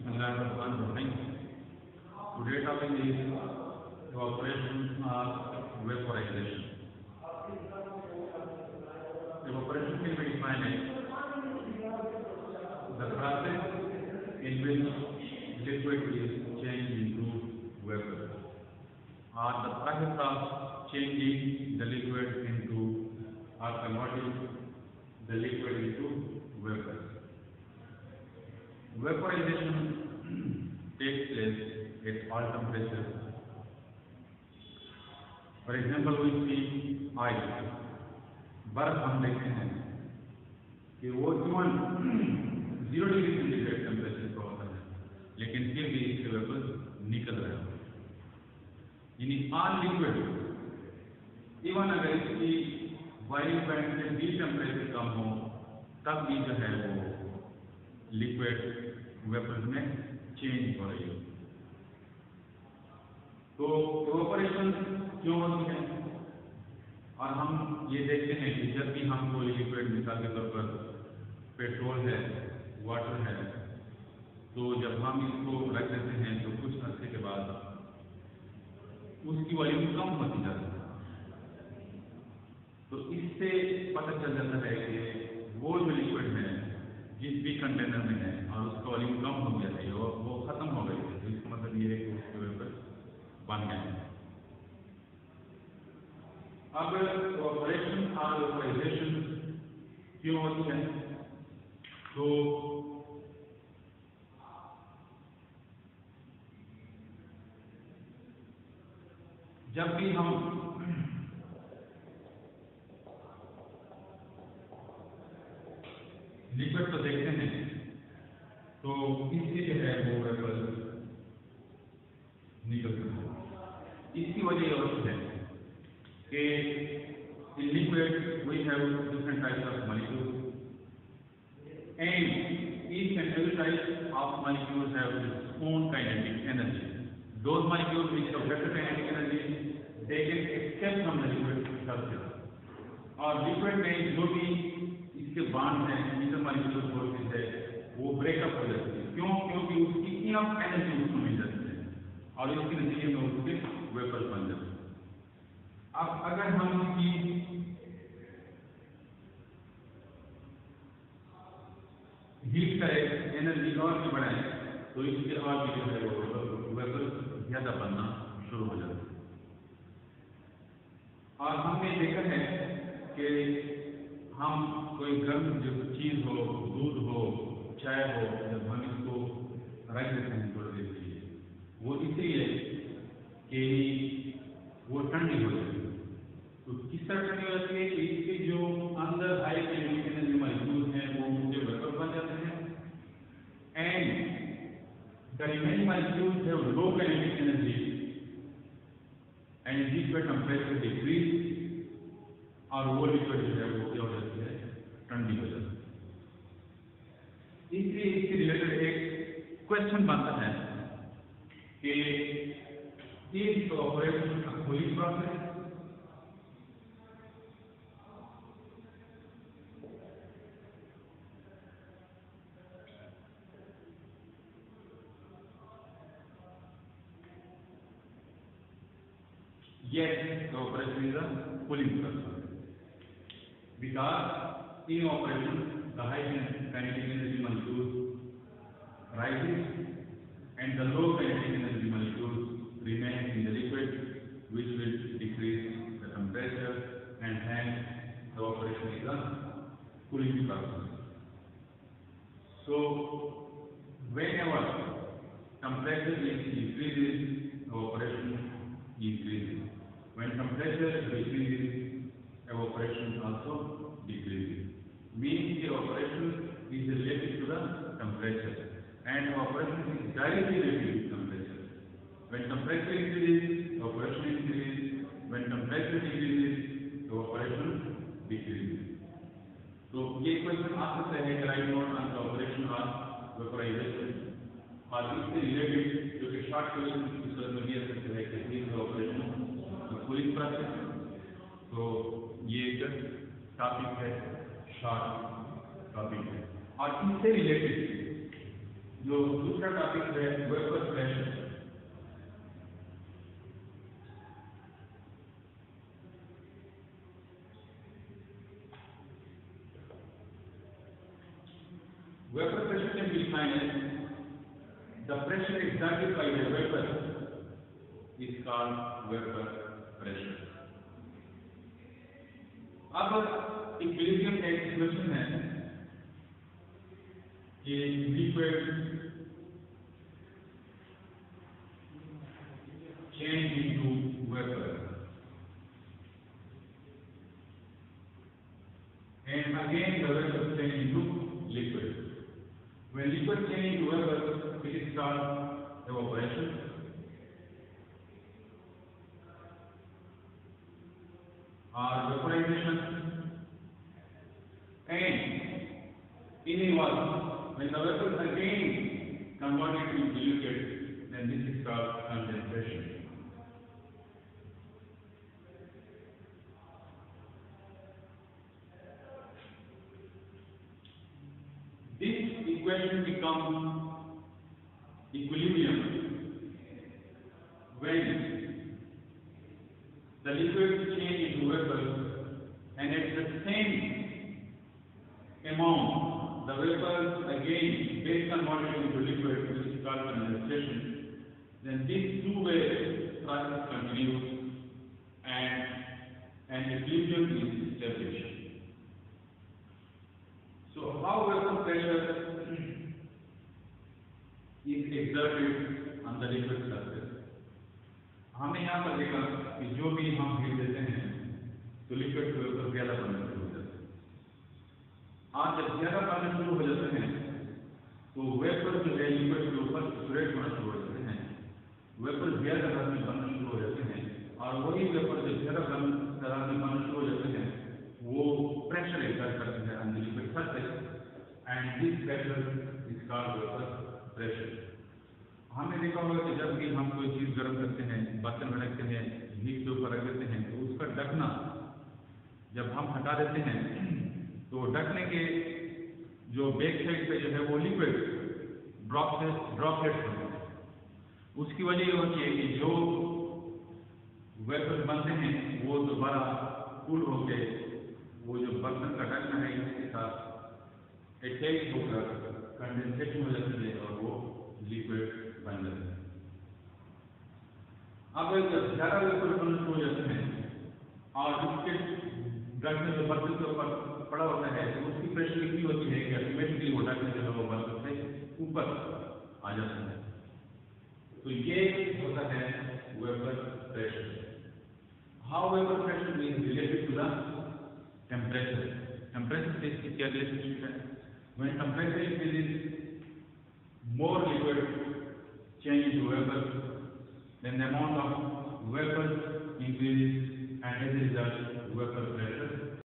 Bismillahirrahmanirrahim. Today topic is evaporation or vaporization. Evaporation can be defined as the process in which liquid is changed into vapor, or the process of changing the liquid into or converting the liquid into vapor. Vaporization takes place at all temperatures. For example, we see ice. बर्फ हम देखते हैं कि वो even 0 degree centigrade temperature पर होता है, लेकिन फिर भी इसके वेपर निकल रहे हैं. यानी ऑल लिक्विड इवन अगर इसकी बॉइलिंग पॉइंट से भी टेम्परेचर कम हो तब भी जो है वो लिक्विड वेपर में चेंज हो रही है. तो इवेपोरेशन क्यों होती है? और हम ये देखते हैं कि जब भी हम कोई लिक्विड, मिसाल के तौर पर पेट्रोल है, वाटर है, तो जब हम इसको रख देते हैं तो कुछ अर्से के बाद उसकी वॉल्यूम कम होती जाती है. तो इससे पता चल जाता है कि वो जो लिक्विड है जिस भी कंटेनर में है और उसका वॉल्यूम कम हो गया है और वो खत्म हो गई है, तो इसका मतलब ये है कि उसके वेपर बन गए हैं. अब इवेपोरेशन और वेपोराइजेशन क्यों होती है? तो जब भी हम लिक्विड को देखते हैं तो इससे जो है वो वेपर निकलता है. इसकी वजह यह होती है कि in liquid we have different types of molecules, and each and every type of molecule have its own kinetic energy. Those molecules which have better kinetic energy, they can escape from the liquid surface. और liquid में जो भी इसके bond हैं, intermolecular forces है, वो breakup हो जाती है. क्यों? क्योंकि उसकी इनफ एनर्जी उसको मिल जाती है और इसके नतीजे में उसके वेपर बन जाते हैं. अब अगर हम इसकी हीट करें, एनर्जी और भी बढ़ाएं, तो इसके और भी जो है वो वेपर ज्यादा बनना शुरू हो जाता है. और हमने देखा है कि हम कोई गर्म जो चीज हो, दूध हो, चाय हो, जब हम इसको रख देते हैं थोड़ी देर के लिए, वो इसलिए कि वो ठंडी हो जाती है. तो किस तरह ठंडी हो जाती है कि इसके जो अंदर हाई काइनेटिक एनर्जी मॉलिक्यूल्स हैं वो उनके वेपर बन जाते हैं, and the remaining molecules have low kinetic energy and जिसका टेम्परेचर डिक्रीज और वो लिक्विड जो है वो क्या हो जाती है, ठंडी हो जाती है. इसलिए इससे रिलेटेड एक क्वेश्चन बनता है कि is evaporation a cooling process? Yes, evaporation is a cooling process because in evaporation the high kinetic energy molecules rises and the low kinetic energy molecules remain in the liquid, which will decrease the temperature, and hence evaporation is a cooling process. So whenever temperature is increases, evaporation increases. When temperature decreases, evaporation also decreases. Means the evaporation is related to the temperature, and evaporation is directly related to temperature. When temperature increases, evaporation increases. When temperature decreases, evaporation decreases. तो ये question आ सकता है कि write note on evaporation और vaporization, और इससे related जो कि शॉर्ट क्वेश्चन इस तरह में दिया सकता है कि इज evaporation कूलिंग प्रोसेस. तो ये एक टॉपिक है, शॉर्ट टॉपिक है. और इससे रिलेटेड जो दूसरा टॉपिक है vapour pressure. Vapor pressure can be defined as the pressure exerted by the vapor is called vapor pressure. अब इक्विलिब्रियम का एक इक्वेशन है कि liquid change into vapor, and again the vapor change into liquid. When liquid change into vapor, it is called evaporation. Or vaporization. And in a valve, when the vapor is again converted into liquid, then this is called condensation. This equation becomes equilibrium when the liquid change into vapor and at the same amount the vapor again get converted into liquid, which is called condensation. Then this two-way process continues and an equilibrium is established. So how vapor pressure is exerted on the liquid surface? हमने यहाँ पर देखा कि जो भी हम heat देते हैं तो लिक्विड के ऊपर ज्यादा बनना शुरू हो जाता है। आज जब ज्यादा बनना शुरू हो जाते हैं तो वेपर जो है लिक्विड के ऊपर स्प्रेड होना शुरू हो जाते हैं, वेपर ज्यादा दर में बनना शुरू हो जाते हैं, और वही वेपर जब ज्यादा दर में बनना शुरू हो जाते हैं वो प्रेशर एक्सर्ट करते हैं on the liquid surface and this pressure is called vapour pressure. हमने देखा होगा कि जब भी हम कोई चीज गर्म करते हैं, बर्तन में रखते हैं, हीट के ऊपर रख देते हैं तो उसका ढकना जब हम हटा देते हैं तो ढकने के जो बैक साइड पे जो है वो लिक्विड ड्रॉपलेट्स होते हैं। उसकी वजह ये होती है कि जो वेपर बनते हैं वो दोबारा कूल होके वो जो बर्तन का ढकना है इसके साथ अटैच होकर कंडेंसेशन हो जाती है और वो लिक्विड बन जाते हैं। अब जब ज्यादा वेपर बनना शुरू हो जाते हैं और उसके ढकने जो बर्तन के ऊपर पड़ा होता है तो उसकी प्रेशर इतनी होती है कि ऑटोमेटिकली वो ढकने से वो बर्तन से ऊपर आ जाता है। तो ये होता है vapour pressure. How vapour pressure is related to the temperature. Temperature से इसकी क्या रिलेशनशिप है? When temperature increases, more liquid change into vapor, then the amount of vapor increases and as a result vapor pressure